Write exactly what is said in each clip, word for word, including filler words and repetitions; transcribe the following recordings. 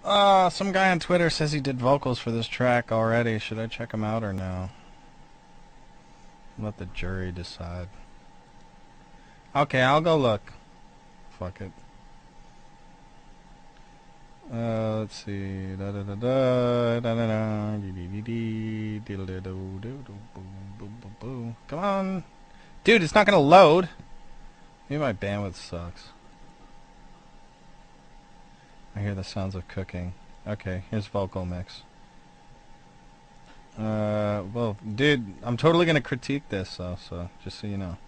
Uh, some guy on Twitter says he did vocals for this track already. Should I check him out or no? Let the jury decide. Okay, I'll go look. Fuck it. Uh, let's see. Da da da da da da da dee dee dee dee dee do do do boom boom boom boom. Come on, dude! It's not gonna load. Maybe my bandwidth sucks. I hear the sounds of cooking. Okay, here's vocal mix. Uh, well, dude, I'm totally gonna critique this, though. So just so you know.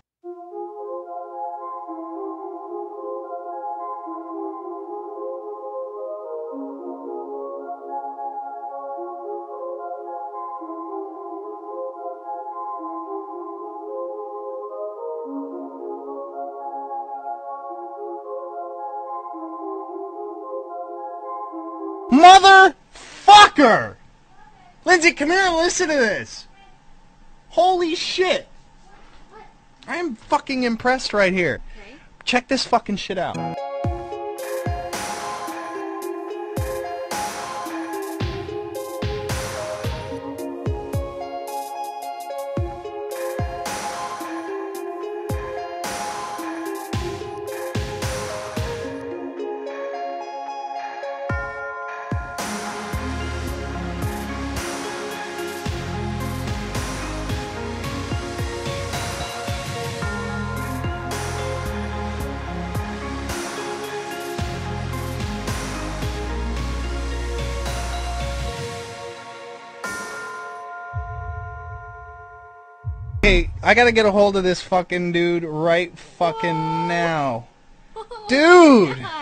Motherfucker! Lindsay, come here and listen to this. Holy shit. I am fucking impressed right here. Okay. Check this fucking shit out. Hey, I gotta get a hold of this fucking dude right fucking now. Dude!